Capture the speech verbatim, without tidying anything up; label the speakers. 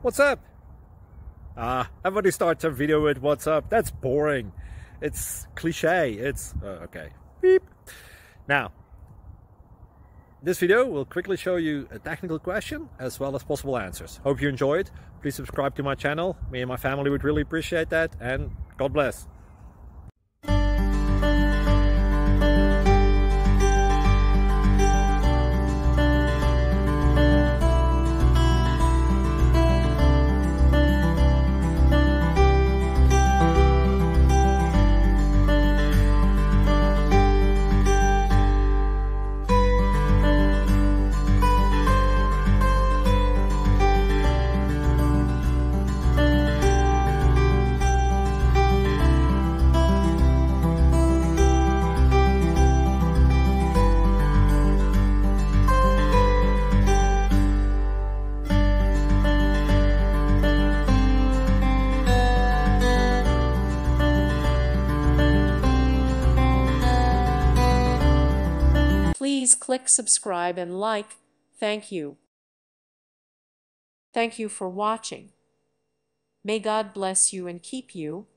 Speaker 1: What's up? Ah, everybody starts a video with what's up. That's boring. It's cliche. It's uh, okay. Beep. Now, this video will quickly show you a technical question as well as possible answers. Hope you enjoy it. Please subscribe to my channel. Me and my family would really appreciate that, and God bless.
Speaker 2: Please click subscribe and like. Thank you. Thank you for watching. May God bless you and keep you.